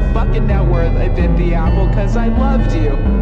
fucking net worth, I did the apple because I loved you.